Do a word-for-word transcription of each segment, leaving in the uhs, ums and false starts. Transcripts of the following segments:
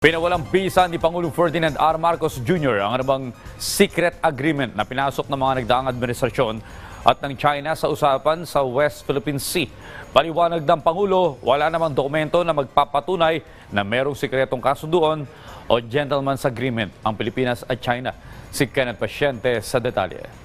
Pinawalang bisa ni Pangulong Ferdinand R. Marcos Junior ang anumang secret agreement na pinasok ng mga nagdaang administrasyon at ng China sa usapan sa West Philippine Sea. Paliwanag ng Pangulo, wala namang dokumento na magpapatunay na merong sikretong kasunduan o gentleman's agreement ang Pilipinas at China. Si Kenneth Pasyente sa detalye.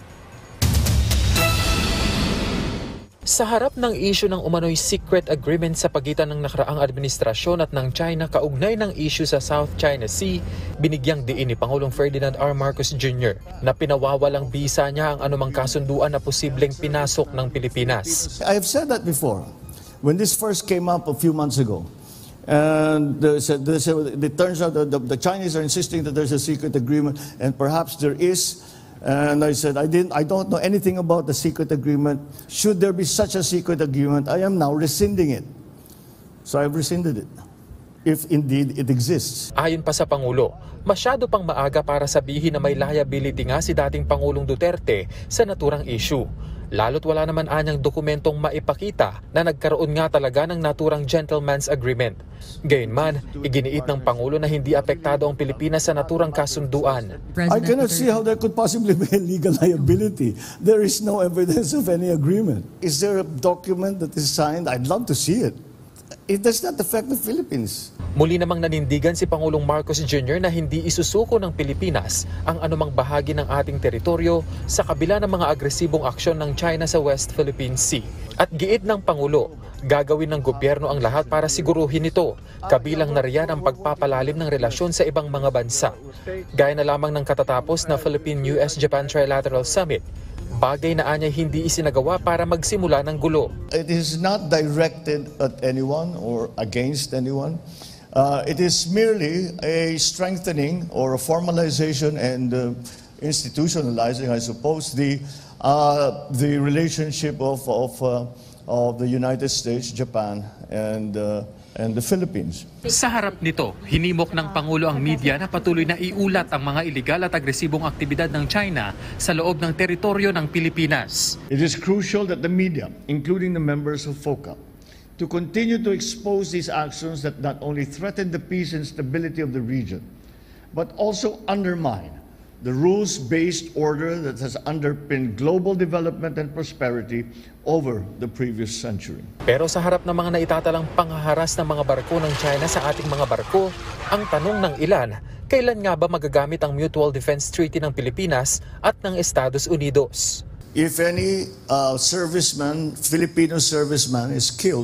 Sa harap ng issue ng umano'y secret agreement sa pagitan ng nakaraang administrasyon at ng China kaugnay ng issue sa South China Sea, binigyang diin ni Pangulong Ferdinand R. Marcos Junior na pinawawalang bisa niya ang anumang kasunduan na posibleng pinasok ng Pilipinas. I have said that before. When this first came up a few months ago, and there's a, there's a, it turns out that the, the Chinese are insisting that there's a secret agreement, and perhaps there is. And I said, I didn't, I don't know anything about the secret agreement. Should there be such a secret agreement, I am now rescinding it. So I've rescinded it, if indeed it exists. Ayon pa sa Pangulo, masyado pang maaga para sabihin na may liability nga si dating Pangulong Duterte sa naturang issue. Lalo't wala naman anyang dokumentong maipakita na nagkaroon nga talaga ng naturang gentleman's agreement. Gayunman, iginiit ng Pangulo na hindi apektado ang Pilipinas sa naturang kasunduan. I cannot see how there could possibly be a legal liability. There is no evidence of any agreement. Is there a document that is signed? I'd love to see it. It does not affect the Philippines. Muli namang nanindigan si Pangulong Marcos Junior na hindi isusuko ng Pilipinas ang anumang bahagi ng ating teritoryo sa kabila ng mga agresibong aksyon ng China sa West Philippine Sea. At giit ng Pangulo, gagawin ng gobyerno ang lahat para siguruhin ito, kabilang na riyan ang pagpapalalim ng relasyon sa ibang mga bansa. Gaya na lamang ng katatapos na Philippine-U S Japan Trilateral Summit, bagay na anya'y hindi isinagawa para magsimula ng gulo. It is not directed at anyone or against anyone. Uh, it is merely a strengthening or a formalization and uh, institutionalizing, I suppose, the uh, the relationship of of, uh, of the United States, Japan, and uh, and the Philippines. Sa harap nito, hinimok ng Pangulo ang media na patuloy na iulat ang mga ilegal at agresibong aktibidad ng China sa loob ng teritoryo ng Pilipinas. It is crucial that the media, including the members of FOCA, to continue to expose these actions that not only threaten the peace and stability of the region, but also undermine the rules-based order that has underpinned global development and prosperity over the previous century. Pero sa harap ng mga naitatalang panghaharas ng mga barko ng China sa ating mga barko, ang tanong ng ilan, kailan nga ba magagamit ang Mutual Defense Treaty ng Pilipinas at ng Estados Unidos? If any uh, serviceman, Filipino serviceman is killed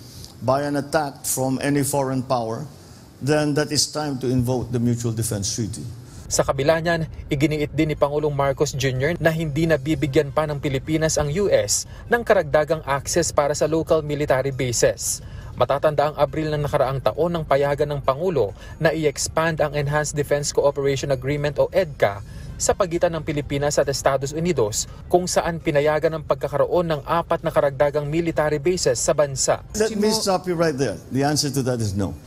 by an attack from any foreign power, then that is time to invoke the Mutual Defense Treaty. Sa kabila niyan, iginiit din ni Pangulong Marcos Junior na hindi na bibigyan pa ng Pilipinas ang U S ng karagdagang access para sa local military bases. Matatanda ang Abril ng nakaraang taon ng payagan ng Pangulo na i-expand ang Enhanced Defense Cooperation Agreement o EDCA sa pagitan ng Pilipinas at Estados Unidos kung saan pinayagan ang pagkakaroon ng apat na karagdagang military bases sa bansa. Let me stop you right there. The answer to that is no.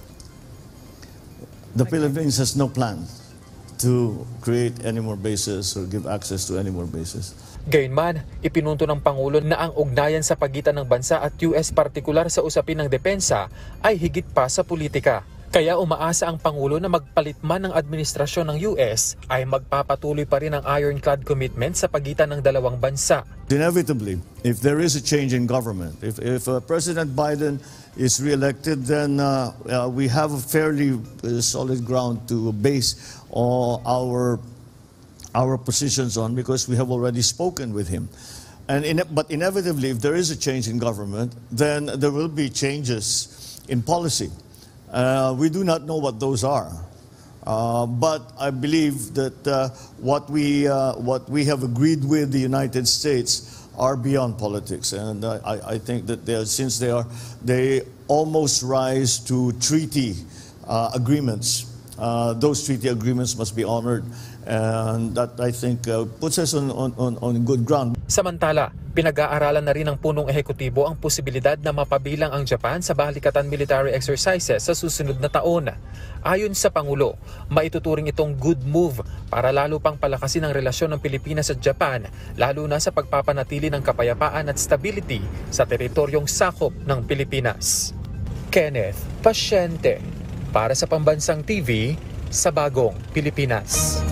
The Philippines has no plan to create any more bases or give access to any more bases. Gayunman, ipinunto ng Pangulo na ang ugnayan sa pagitan ng bansa at U S partikular sa usapin ng depensa ay higit pa sa politika. Kaya umaasa ang Pangulo na magpalit man ng administrasyon ng U S ay magpapatuloy pa rin ang ironclad commitment sa pagitan ng dalawang bansa. Inevitably, if there is a change in government, if, if uh, President Biden is re-elected, then uh, uh, we have a fairly uh, solid ground to base uh, our, our positions on because we have already spoken with him. And in, but inevitably, if there is a change in government, then there will be changes in policy. Uh, we do not know what those are, uh, but I believe that uh, what we uh, what we have agreed with the United States are beyond politics, and uh, I, I think that they are, since they are they almost rise to treaty uh, agreements, uh, those treaty agreements must be honored, and that I think uh, puts us on, on on good ground. Samantala, pinag-aaralan na rin ng punong ehekutibo ang posibilidad na mapabilang ang Japan sa balikatan military exercises sa susunod na taon. Ayon sa Pangulo, maituturing itong good move para lalo pang palakasin ang relasyon ng Pilipinas at Japan, lalo na sa pagpapanatili ng kapayapaan at stability sa teritoryong sakop ng Pilipinas. Kenneth Pasyente, Para sa Pambansang T V, sa Bagong Pilipinas.